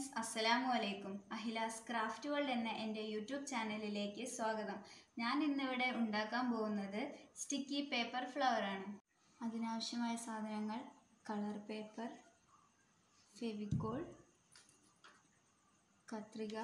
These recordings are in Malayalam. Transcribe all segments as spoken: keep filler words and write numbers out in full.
ഫ്രണ്ട്സ്, അസ്സലാമു അലൈക്കും. അഹിലാസ് ക്രാഫ്റ്റ് വേൾഡ് എന്ന എൻ്റെ യൂട്യൂബ് ചാനലിലേക്ക് സ്വാഗതം. ഞാൻ ഇന്നിവിടെ ഉണ്ടാക്കാൻ പോകുന്നത് സ്റ്റിക്കി പേപ്പർ ഫ്ലവർ ആണ്. അതിനാവശ്യമായ സാധനങ്ങൾ: കളർ പേപ്പർ, ഫെവിക്കോൾ, കത്രിക,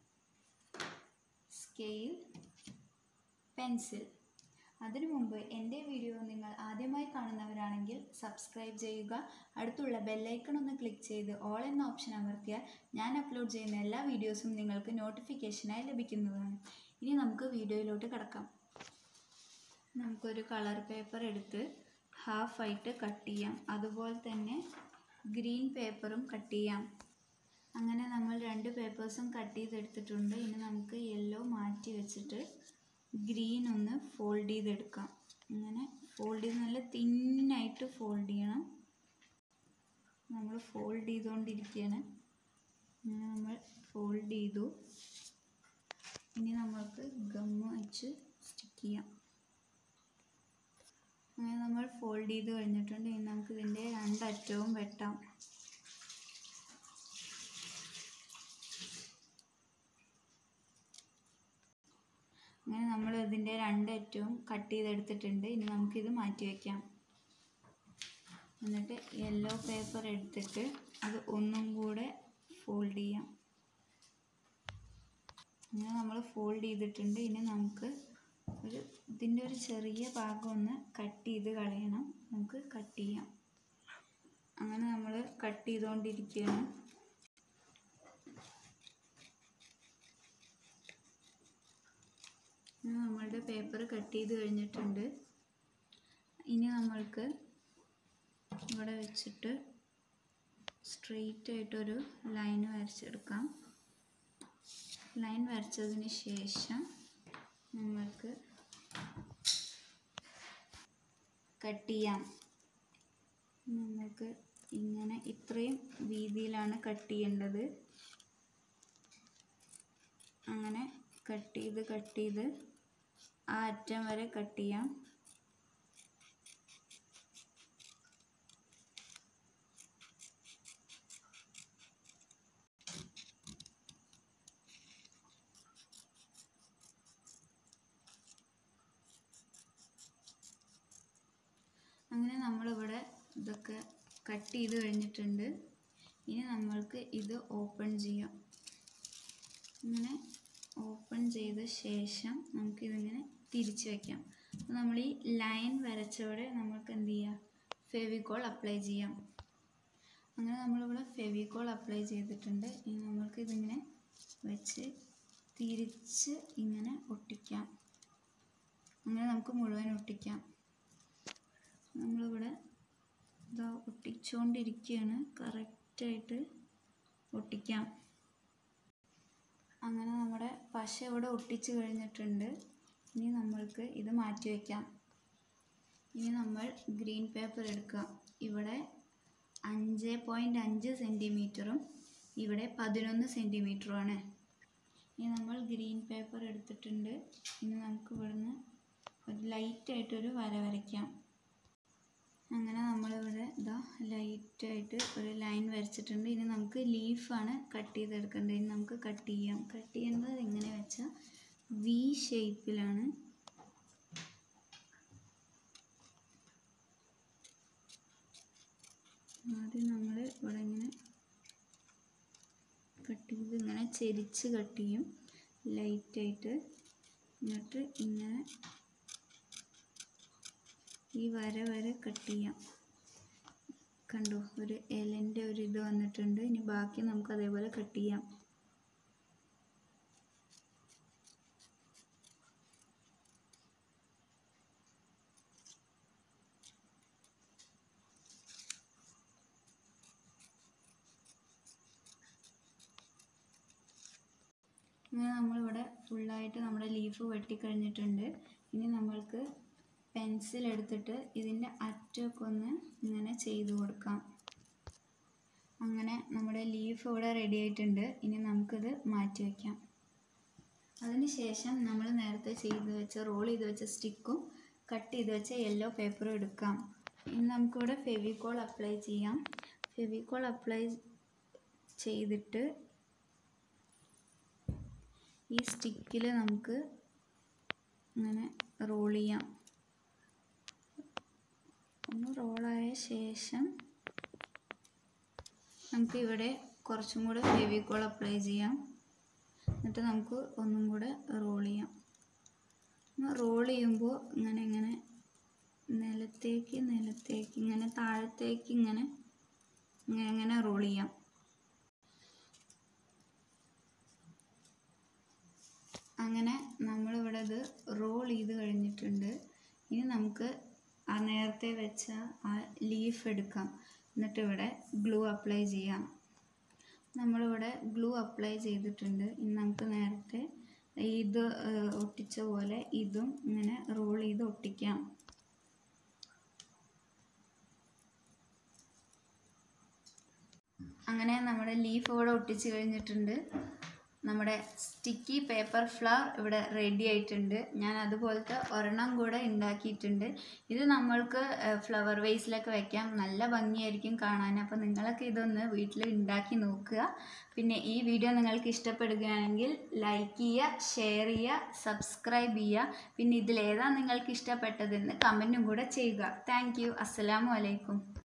സ്കെയിൽ, പെൻസിൽ. അതിനു മുമ്പ് എൻ്റെ വീഡിയോ നിങ്ങൾ ആദ്യമായി കാണുന്നവരാണെങ്കിൽ സബ്സ്ക്രൈബ് ചെയ്യുക. അടുത്തുള്ള ബെല്ലൈക്കൺ ഒന്ന് ക്ലിക്ക് ചെയ്ത് ഓൾ എന്ന ഓപ്ഷൻ അമർത്തിയാൽ ഞാൻ അപ്ലോഡ് ചെയ്യുന്ന എല്ലാ വീഡിയോസും നിങ്ങൾക്ക് നോട്ടിഫിക്കേഷനായി ലഭിക്കുന്നതാണ്. ഇനി നമുക്ക് വീഡിയോയിലോട്ട് കിടക്കാം. നമുക്കൊരു കളർ പേപ്പർ എടുത്ത് ഹാഫായിട്ട് കട്ട് ചെയ്യാം. അതുപോലെ തന്നെ ഗ്രീൻ പേപ്പറും കട്ട് ചെയ്യാം. അങ്ങനെ നമ്മൾ രണ്ട് പേപ്പേഴ്സും കട്ട് ചെയ്തെടുത്തിട്ടുണ്ട്. ഇനി നമുക്ക് യെല്ലോ മാറ്റി വെച്ചിട്ട് ഗ്രീൻ ഒന്ന് ഫോൾഡ് ചെയ്തെടുക്കാം. അങ്ങനെ ഫോൾഡ് ചെയ്ത് നല്ല തിന്നായിട്ട് ഫോൾഡ് ചെയ്യണം. നമ്മൾ ഫോൾഡ് ചെയ്തുകൊണ്ടിരിക്കുകയാണ്. അങ്ങനെ നമ്മൾ ഫോൾഡ് ചെയ്തു. ഇനി നമ്മൾക്ക് ഗമ്മ് വെച്ച് സ്റ്റിക്ക് ചെയ്യാം. അങ്ങനെ നമ്മൾ ഫോൾഡ് ചെയ്ത് കഴിഞ്ഞിട്ടുണ്ട്. ഇനി നമുക്ക് ഇതിൻ്റെ രണ്ടറ്റവും വെട്ടാം. അങ്ങനെ നമ്മൾ ഇതിൻ്റെ രണ്ടറ്റവും കട്ട് ചെയ്തെടുത്തിട്ടുണ്ട്. ഇനി നമുക്കിത് മാറ്റി വയ്ക്കാം. എന്നിട്ട് യെല്ലോ പേപ്പർ എടുത്തിട്ട് അത് ഒന്നും കൂടെ ഫോൾഡ് ചെയ്യാം. അങ്ങനെ നമ്മൾ ഫോൾഡ് ചെയ്തിട്ടുണ്ട്. ഇനി നമുക്ക് ഒരു ഇതിൻ്റെ ഒരു ചെറിയ ഭാഗം ഒന്ന് കട്ട് ചെയ്ത് കളയണം. നമുക്ക് കട്ട് ചെയ്യാം. അങ്ങനെ നമ്മൾ കട്ട് ചെയ്തുകൊണ്ടിരിക്കുകയാണ്. നമ്മളുടെ പേപ്പർ കട്ട് ചെയ്ത് കഴിഞ്ഞിട്ടുണ്ട്. ഇനി നമ്മൾക്ക് ഇവിടെ വെച്ചിട്ട് സ്ട്രെയിറ്റ് ആയിട്ടൊരു ലൈൻ വരച്ചെടുക്കാം. ലൈൻ വരച്ചതിന് ശേഷം നമ്മൾക്ക് കട്ട് ചെയ്യാം. നമ്മൾക്ക് ഇങ്ങനെ ഇത്രയും വീതിയിലാണ് കട്ട് ചെയ്യേണ്ടത്. അങ്ങനെ കട്ട് ചെയ്ത് കട്ട് ചെയ്ത് ആ അറ്റം വരെ കട്ട് ചെയ്യാം. അങ്ങനെ നമ്മളിവിടെ ഇതൊക്കെ കട്ട് ചെയ്ത് കഴിഞ്ഞിട്ടുണ്ട്. ഇനി നമ്മൾക്ക് ഇത് ഓപ്പൺ ചെയ്യാം. ഇങ്ങനെ ഓപ്പൺ ചെയ്ത ശേഷം നമുക്കിതിങ്ങനെ തിരിച്ച് വയ്ക്കാം. അപ്പോൾ നമ്മൾ ഈ ലൈൻ വരച്ചവിടെ നമുക്ക് എന്ത് ചെയ്യാം? ഫെവിക്കോൾ അപ്ലൈ ചെയ്യാം. അങ്ങനെ നമ്മളിവിടെ ഫെവിക്കോൾ അപ്ലൈ ചെയ്തിട്ടുണ്ട്. ഇനി നമ്മൾക്ക് ഇതിങ്ങനെ വെച്ച് തിരിച്ച് ഇങ്ങനെ ഒട്ടിക്കാം. അങ്ങനെ നമുക്ക് മുഴുവൻ ഒട്ടിക്കാം. നമ്മളിവിടെ ഇതാ ഒട്ടിച്ചുകൊണ്ടിരിക്കുകയാണ്. കറക്റ്റായിട്ട് ഒട്ടിക്കാം. അങ്ങനെ നമ്മുടെ പശ ഇവിടെ ഒട്ടിച്ച് കഴിഞ്ഞിട്ടുണ്ട്. ഇനി നമ്മൾക്ക് ഇത് മാറ്റി വയ്ക്കാം. ഇനി നമ്മൾ ഗ്രീൻ പേപ്പർ എടുക്കുക. ഇവിടെ അഞ്ച് പോയിൻ്റ് അഞ്ച് സെൻറ്റിമീറ്ററും ഇവിടെ പതിനൊന്ന് സെൻറ്റിമീറ്ററുമാണ്. ഇനി നമ്മൾ ഗ്രീൻ പേപ്പർ എടുത്തിട്ടുണ്ട്. ഇനി നമുക്ക് ഇവിടുന്ന് ഒരു ലൈറ്റായിട്ടൊരു വര വരയ്ക്കാം. അങ്ങനെ നമ്മളിവിടെ ഇതാ ലൈറ്റായിട്ട് ഒരു ലൈൻ വരച്ചിട്ടുണ്ട്. ഇനി നമുക്ക് ലീഫാണ് കട്ട് ചെയ്തെടുക്കേണ്ടത്. ഇനി നമുക്ക് കട്ട് ചെയ്യാം. കട്ട് ചെയ്യുന്നത് എങ്ങനെ വെച്ചാൽ വി ഷേപ്പിലാണ്. ആദ്യം നമ്മൾ ഇവിടെ ഇങ്ങനെ കട്ട് ചെയ്ത് ഇങ്ങനെ ചെരിച്ച് കട്ട് ചെയ്യും ലൈറ്റായിട്ട്. എന്നിട്ട് ഇങ്ങനെ ഈ വര വരെ കട്ട് ചെയ്യാം. കണ്ടോ, ഒരു എലൻ്റെ ഒരു ഇത് വന്നിട്ടുണ്ട്. ഇനി ബാക്കി നമുക്ക് അതേപോലെ കട്ട് ചെയ്യാം. അങ്ങനെ നമ്മളിവിടെ ഫുള്ളായിട്ട് നമ്മുടെ ലീഫ് വെട്ടിക്കഴിഞ്ഞിട്ടുണ്ട്. ഇനി നമ്മൾക്ക് പെൻസിൽ എടുത്തിട്ട് ഇതിൻ്റെ അറ്റമൊക്കെ ഒന്ന് ഇങ്ങനെ ചെയ്ത് കൊടുക്കാം. അങ്ങനെ നമ്മുടെ ലീഫ് ഇവിടെ റെഡി ആയിട്ടുണ്ട്. ഇനി നമുക്കിത് മാറ്റി വയ്ക്കാം. അതിന് ശേഷം നമ്മൾ നേരത്തെ ചെയ്ത് വെച്ച റോൾ ചെയ്ത് വെച്ച സ്റ്റിക്കും കട്ട് ചെയ്ത് വെച്ച യെല്ലോ പേപ്പറും എടുക്കാം. ഇനി നമുക്കിവിടെ ഫെവിക്കോൾ അപ്ലൈ ചെയ്യാം. ഫെവിക്കോൾ അപ്ലൈ ചെയ്തിട്ട് ഈ സ്റ്റിക്കിൽ നമുക്ക് ഇങ്ങനെ റോൾ ചെയ്യാം. ഒന്ന് റോളായ ശേഷം നമുക്ക് ഇവിടെ കുറച്ചും കൂടെ ഫെവിക്കോൾ അപ്ലൈ ചെയ്യാം. എന്നിട്ട് നമുക്ക് ഒന്നും കൂടെ റോൾ ചെയ്യാം. റോൾ ചെയ്യുമ്പോൾ ഇങ്ങനെ ഇങ്ങനെ നിലത്തേക്ക് നിലത്തേക്ക് ഇങ്ങനെ താഴത്തേക്ക് ഇങ്ങനെ ഇങ്ങനെ ഇങ്ങനെ റോൾ ചെയ്യാം. അങ്ങനെ നമ്മളിവിടെ ഇത് റോൾ ചെയ്ത് കഴിഞ്ഞിട്ടുണ്ട്. ഇനി നമുക്ക് ആ നേരത്തെ വെച്ച ആ ലീഫ് എടുക്കാം. എന്നിട്ട് ഇവിടെ ഗ്ലൂ അപ്ലൈ ചെയ്യാം. നമ്മളിവിടെ ഗ്ലൂ അപ്ലൈ ചെയ്തിട്ടുണ്ട്. ഇനി നമുക്ക് നേരത്തെ ഇത് ഒട്ടിച്ച പോലെ ഇതും ഇങ്ങനെ റോൾ ചെയ്ത് ഒട്ടിക്കാം. അങ്ങനെ നമ്മുടെ ലീഫ് ഇവിടെ ഒട്ടിച്ച് കഴിഞ്ഞിട്ടുണ്ട്. നമ്മുടെ സ്റ്റിക്കി പേപ്പർ ഫ്ലവർ ഇവിടെ റെഡി ആയിട്ടുണ്ട്. ഞാൻ അതുപോലത്തെ ഒരെണ്ണം കൂടെ ഉണ്ടാക്കിയിട്ടുണ്ട്. ഇത് നമ്മൾക്ക് ഫ്ലവർ വേസിലൊക്കെ വെക്കാം. നല്ല ഭംഗിയായിരിക്കും കാണാൻ. അപ്പോൾ നിങ്ങളൊക്കെ ഇതൊന്ന് വീട്ടിൽ ഉണ്ടാക്കി നോക്കുക. പിന്നെ ഈ വീഡിയോ നിങ്ങൾക്ക് ഇഷ്ടപ്പെടുകയാണെങ്കിൽ ലൈക്ക് ചെയ്യുക, ഷെയർ ചെയ്യുക, സബ്സ്ക്രൈബ് ചെയ്യുക. പിന്നെ ഇതിലേതാണ് നിങ്ങൾക്ക് ഇഷ്ടപ്പെട്ടതെന്ന് കമൻറ്റും കൂടെ ചെയ്യുക. Thank you. അസ്സലാമു അലൈക്കും.